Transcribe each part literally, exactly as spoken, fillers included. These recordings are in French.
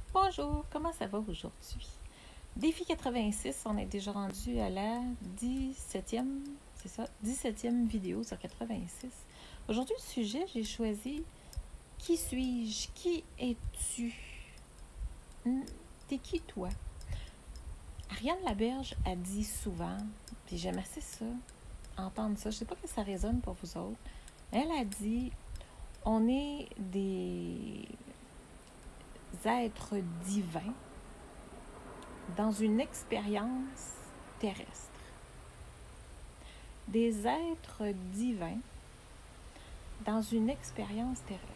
Bonjour, comment ça va aujourd'hui? Défi quatre-vingt-six, on est déjà rendu à la dix-septième, c'est ça, dix-septième vidéo sur quatre-vingt-six. Aujourd'hui, le sujet, j'ai choisi « Qui suis-je? Qui es-tu? Hmm, T'es qui, toi? » Ariane Laberge a dit souvent, puis j'aime assez ça, entendre ça, je sais pas que ça résonne pour vous autres, elle a dit « On est des êtres divins dans une expérience terrestre. Des êtres divins dans une expérience terrestre. »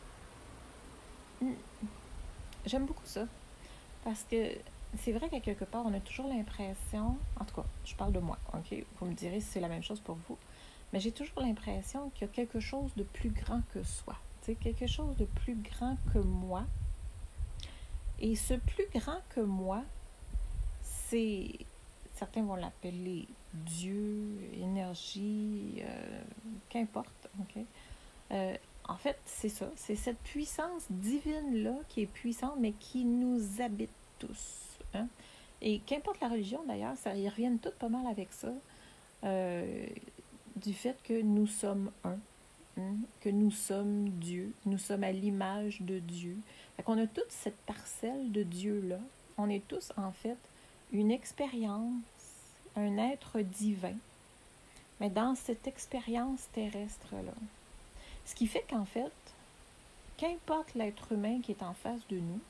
J'aime beaucoup ça, parce que c'est vrai qu'à quelque part, on a toujours l'impression, en tout cas, je parle de moi, ok? Vous me direz si c'est la même chose pour vous, mais j'ai toujours l'impression qu'il y a quelque chose de plus grand que soi, tu sais, quelque chose de plus grand que moi. Et ce plus grand que moi, c'est, certains vont l'appeler Dieu, énergie, euh, qu'importe, ok? Euh, en fait, c'est ça, c'est cette puissance divine-là qui est puissante, mais qui nous habite tous. Hein? Et qu'importe la religion, d'ailleurs, ça y reviennent toutes pas mal avec ça, euh, du fait que nous sommes un, hein? Que nous sommes Dieu, nous sommes à l'image de Dieu. Fait qu'on a toute cette parcelle de Dieu-là. On est tous, en fait, une expérience, un être divin, mais dans cette expérience terrestre-là. Ce qui fait qu'en fait, qu'importe l'être humain qui est en face de nous,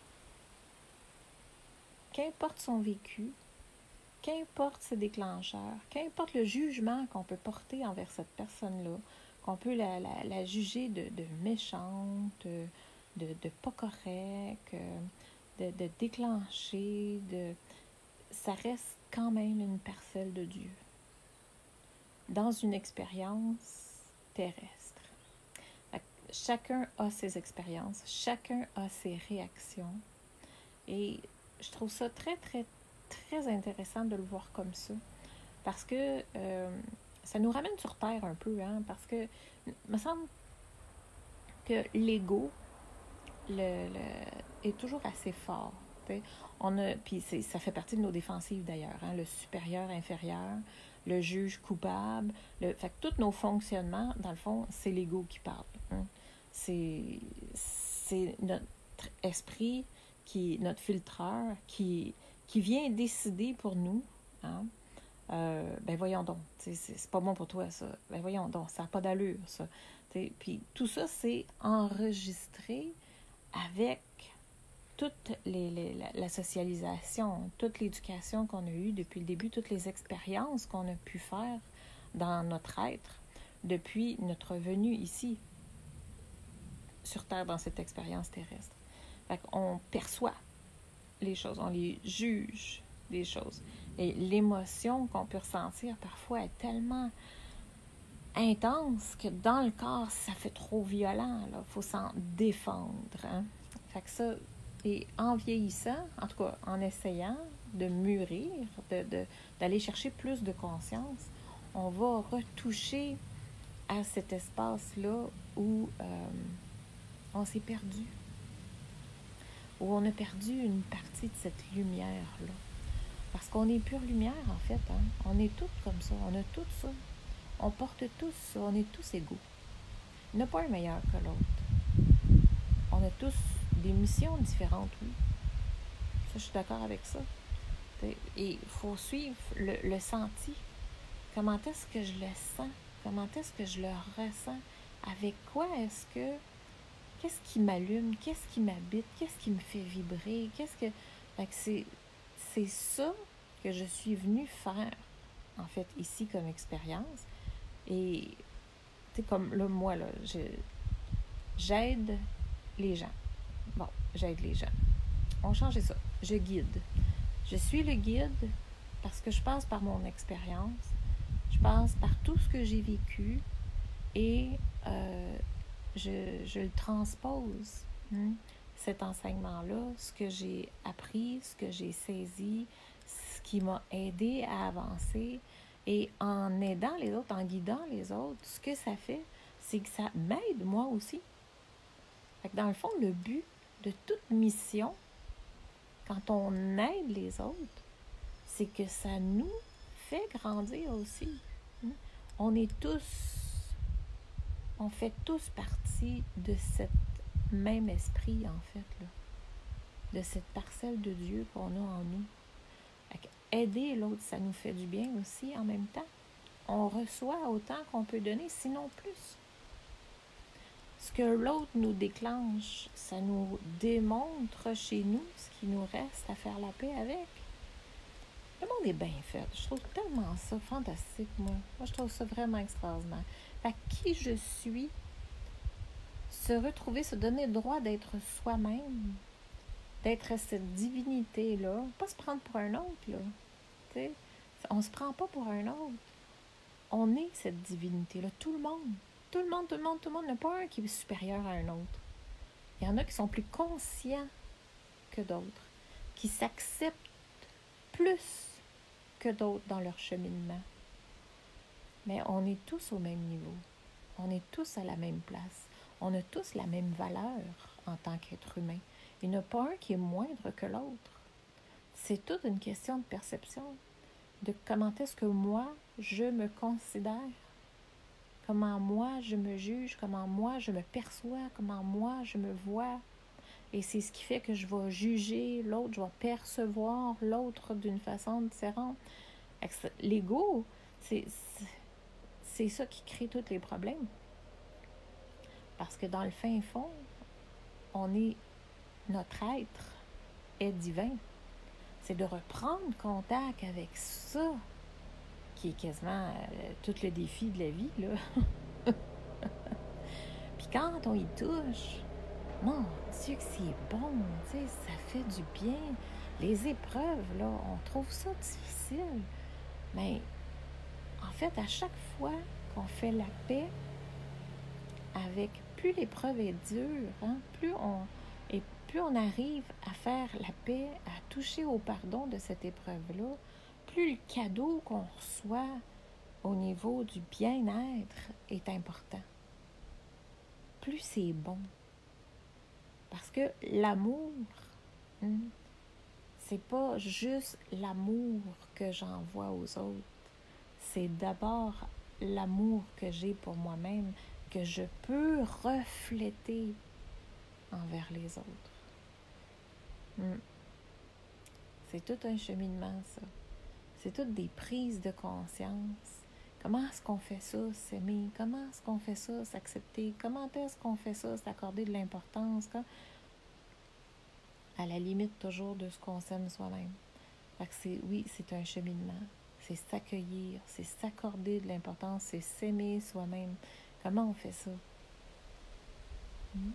qu'importe son vécu, qu'importe ses déclencheurs, qu'importe le jugement qu'on peut porter envers cette personne-là, qu'on peut la, la, la juger de, de méchante, de, de pas correcte, de, de déclencher, de, ça reste quand même une parcelle de Dieu dans une expérience terrestre. Chacun a ses expériences, chacun a ses réactions. Et je trouve ça très, très, très intéressant de le voir comme ça. Parce que euh, ça nous ramène sur Terre un peu, hein, parce que il me semble que l'ego le, le, est toujours assez fort. On a, puis c'est, ça fait partie de nos défensives d'ailleurs, hein, le supérieur, inférieur, le juge coupable. Le, fait que tous nos fonctionnements, dans le fond, c'est l'ego qui parle. Hein. C'est, c'est notre esprit, qui, notre filtreur, qui, qui vient décider pour nous. Hein. Euh, ben voyons donc, c'est, c'est pas bon pour toi ça. Ben voyons donc, ça n'a pas d'allure ça. Puis tout ça, c'est enregistré avec toute les, les, la, la socialisation, toute l'éducation qu'on a eue depuis le début, toutes les expériences qu'on a pu faire dans notre être depuis notre venue ici, sur Terre, dans cette expérience terrestre. Fait qu'on perçoit les choses, on les juge des choses. Et l'émotion qu'on peut ressentir parfois est tellement intense que dans le corps, ça fait trop violent. Il faut s'en défendre. Hein? Fait que ça, et en vieillissant, en tout cas en essayant de mûrir, de, de, d'aller chercher plus de conscience, on va retoucher à cet espace-là où euh, on s'est perdu, où on a perdu une partie de cette lumière-là. Parce qu'on est pure lumière, en fait. Hein? On est toutes comme ça, on a tout ça. On porte tous ça, on est tous égaux. Il n'y en a pas un meilleur que l'autre. On a tous des missions différentes, oui. Ça, je suis d'accord avec ça. Et il faut suivre le, le senti. Comment est-ce que je le sens? Comment est-ce que je le ressens? Avec quoi est-ce que... Qu'est-ce qui m'allume? Qu'est-ce qui m'habite? Qu'est-ce qui me fait vibrer? Qu'est-ce que... Fait que c'est, c'est ça que je suis venue faire, en fait, ici comme expérience. Et, tu sais, comme là, moi, là, je, j'aide les gens. Bon, j'aide les gens. On change ça. Je guide. Je suis le guide parce que je passe par mon expérience. Je passe par tout ce que j'ai vécu et euh, je, je le transpose, hein, cet enseignement-là, ce que j'ai appris, ce que j'ai saisi, ce qui m'a aidé à avancer. Et en aidant les autres, en guidant les autres, ce que ça fait, c'est que ça m'aide moi aussi. Fait que dans le fond, le but de toute mission, quand on aide les autres, c'est que ça nous fait grandir aussi. On est tous, on fait tous partie de cet même esprit, en fait, là, de cette parcelle de Dieu qu'on a en nous. Aider l'autre, ça nous fait du bien aussi en même temps. On reçoit autant qu'on peut donner, sinon plus. Ce que l'autre nous déclenche, ça nous démontre chez nous ce qu'il nous reste à faire la paix avec. Le monde est bien fait. Je trouve tellement ça fantastique, moi. Moi, je trouve ça vraiment extraordinaire. Fait que qui je suis, se retrouver, se donner le droit d'être soi-même, d'être cette divinité-là, pas se prendre pour un autre, là. T'sais, on se prend pas pour un autre. On est cette divinité-là, tout le monde. Tout le monde, tout le monde, tout le monde. Il n'y en a pas un qui est supérieur à un autre. Il y en a qui sont plus conscients que d'autres, qui s'acceptent plus que d'autres dans leur cheminement. Mais on est tous au même niveau. On est tous à la même place. On a tous la même valeur en tant qu'être humain. Il n'y en a pas un qui est moindre que l'autre. C'est toute une question de perception, de comment est-ce que moi, je me considère, comment moi, je me juge, comment moi, je me perçois, comment moi, je me vois. Et c'est ce qui fait que je vais juger l'autre, je vais percevoir l'autre d'une façon différente. L'ego, c'est, c'est ça qui crée tous les problèmes. Parce que dans le fin fond, on est, notre être est divin. C'est de reprendre contact avec ça, qui est quasiment euh, tout le défi de la vie, là. Puis quand on y touche, mon Dieu que c'est bon, tu sais, ça fait du bien. Les épreuves, là, on trouve ça difficile. Mais en fait, à chaque fois qu'on fait la paix avec, plus l'épreuve est dure, hein, plus on et plus on arrive à faire la paix, à toucher au pardon de cette épreuve-là, plus le cadeau qu'on reçoit au niveau du bien-être est important. Plus c'est bon. Parce que l'amour, hein, c'est pas juste l'amour que j'envoie aux autres. C'est d'abord l'amour que j'ai pour moi-même, que je peux refléter envers les autres. Hum. C'est tout un cheminement, ça. C'est toutes des prises de conscience. Comment est-ce qu'on fait ça, s'aimer? Comment est-ce qu'on fait ça, s'accepter? Comment est-ce qu'on fait ça, s'accorder de l'importance? Quand... À la limite, toujours de ce qu'on s'aime soi-même. Fait que c'est, oui, c'est un cheminement. C'est s'accueillir, c'est s'accorder de l'importance, c'est s'aimer soi-même. Comment on fait ça? Hum?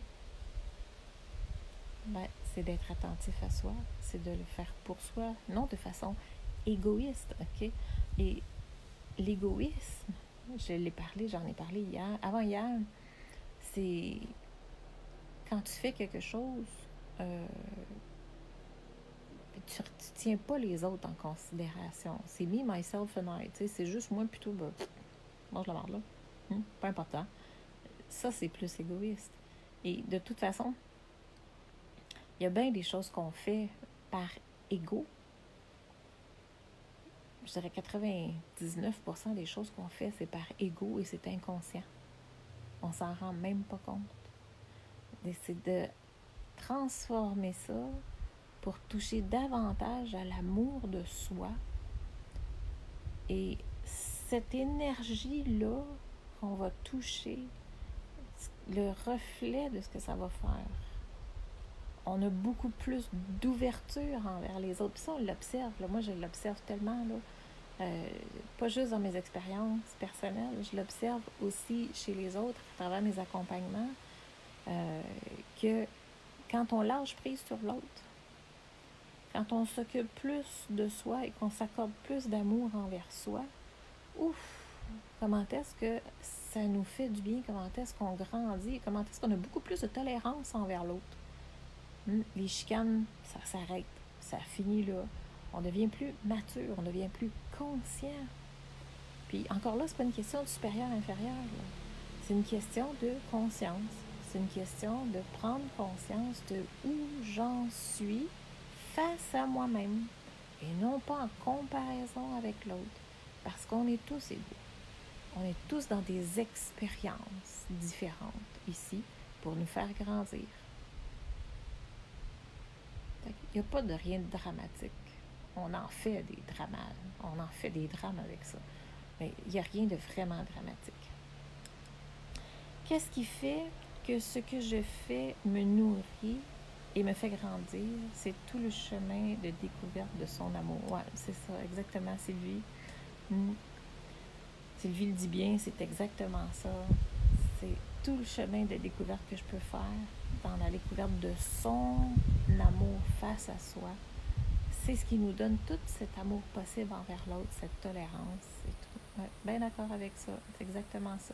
Ben, c'est d'être attentif à soi, c'est de le faire pour soi, non de façon égoïste, ok? Et l'égoïsme, je l'ai parlé, j'en ai parlé hier, avant-hier, c'est quand tu fais quelque chose, euh, tu ne tiens pas les autres en considération. C'est me, myself and I, tu sais, c'est juste moi plutôt, ben, mange la marde là, hum, pas important. Ça, c'est plus égoïste. Et de toute façon, il y a bien des choses qu'on fait par ego. Je dirais quatre-vingt-dix-neuf pour cent des choses qu'on fait, c'est par ego et c'est inconscient. On s'en rend même pas compte. Et c'est de transformer ça pour toucher davantage à l'amour de soi. Et cette énergie-là qu'on va toucher, le reflet de ce que ça va faire. On a beaucoup plus d'ouverture envers les autres. Puis ça, on l'observe. Là. Moi, je l'observe tellement, là. Euh, pas juste dans mes expériences personnelles, je l'observe aussi chez les autres, à travers mes accompagnements, euh, que quand on lâche prise sur l'autre, quand on s'occupe plus de soi et qu'on s'accorde plus d'amour envers soi, ouf, comment est-ce que ça nous fait du bien, comment est-ce qu'on grandit, comment est-ce qu'on a beaucoup plus de tolérance envers l'autre. Les chicanes, ça s'arrête, ça finit là. On devient plus mature, on devient plus conscient. Puis encore là, c'est pas une question de supérieur-inférieur. Là. C'est une question de conscience. C'est une question de prendre conscience de où j'en suis face à moi-même et non pas en comparaison avec l'autre. Parce qu'on est tous égaux. On est tous dans des expériences différentes ici pour nous faire grandir. Il n'y a pas de rien de dramatique. On en fait des drames. On en fait des drames avec ça. Mais il n'y a rien de vraiment dramatique. Qu'est-ce qui fait que ce que je fais me nourrit et me fait grandir? C'est tout le chemin de découverte de son amour. Ouais, c'est ça, exactement, Sylvie. Mm. Sylvie le dit bien, c'est exactement ça. C'est tout le chemin de découverte que je peux faire dans la découverte de son amour face à soi. C'est ce qui nous donne tout cet amour possible envers l'autre, cette tolérance et tout. Ouais, bien d'accord avec ça. C'est exactement ça.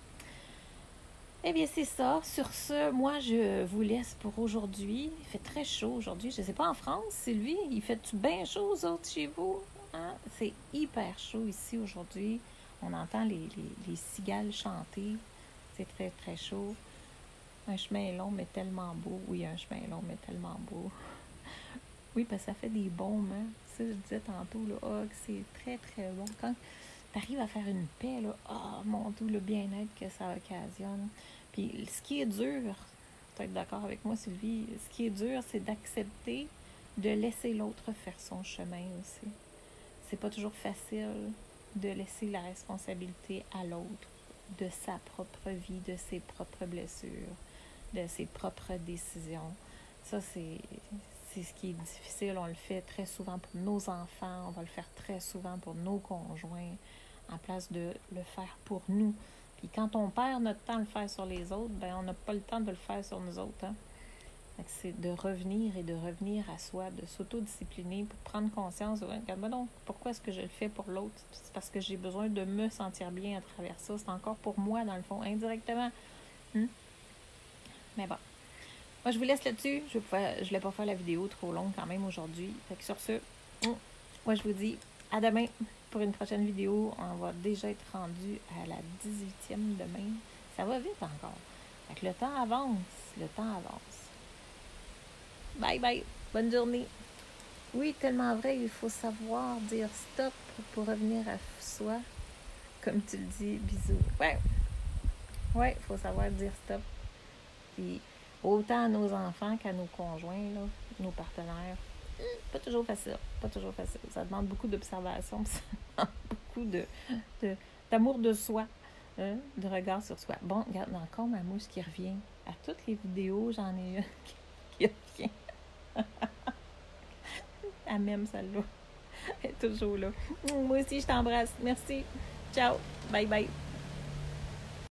Eh bien, c'est ça. Sur ce, moi, je vous laisse pour aujourd'hui. Il fait très chaud aujourd'hui. Je ne sais pas en France, Sylvie, il fait-tu bien chaud, aux autres, chez vous? Hein? C'est hyper chaud ici aujourd'hui. On entend les, les, les cigales chanter. C'est très, très chaud. Un chemin long, mais tellement beau. Oui, un chemin long, mais tellement beau. Oui, parce que ça fait des baumes, hein. Ça, je disais tantôt, là, oh, que c'est très, très bon. Quand tu arrives à faire une paix, là, oh, mon Dieu, le bien-être que ça occasionne. Puis, ce qui est dur, tu vas être d'accord avec moi, Sylvie, ce qui est dur, c'est d'accepter de laisser l'autre faire son chemin aussi. C'est pas toujours facile de laisser la responsabilité à l'autre de sa propre vie, de ses propres blessures, de ses propres décisions. Ça, c'est, c'est ce qui est difficile. On le fait très souvent pour nos enfants, on va le faire très souvent pour nos conjoints, en place de le faire pour nous. Puis quand on perd notre temps à le faire sur les autres, ben on n'a pas le temps de le faire sur nous autres. Hein? C'est de revenir et de revenir à soi, de s'autodiscipliner pour prendre conscience de, regarde-moi donc, pourquoi est-ce que je le fais pour l'autre? C'est parce que j'ai besoin de me sentir bien à travers ça. C'est encore pour moi, dans le fond, indirectement. Hum? Mais bon. Moi, je vous laisse là-dessus. Je ne voulais pas faire la vidéo trop longue quand même aujourd'hui. Fait que sur ce, hum, moi, je vous dis à demain pour une prochaine vidéo. On va déjà être rendu à la dix-huitième demain. Ça va vite encore. Fait que le temps avance. Le temps avance. Bye bye. Bonne journée. Oui, tellement vrai, il faut savoir dire stop pour revenir à soi. Comme tu le dis, bisous. Ouais. Ouais, il faut savoir dire stop. Puis autant à nos enfants qu'à nos conjoints, là, nos partenaires. Pas toujours facile. Pas toujours facile. Ça demande beaucoup d'observation. Ça demande beaucoup de, de, d'amour de soi. Hein, de regard sur soi. Bon, regarde, encore ma mouche qui revient. À toutes les vidéos, j'en ai une qui revient. Elle m'aime celle-là. Elle est toujours là. Moi aussi, je t'embrasse. Merci. Ciao. Bye bye.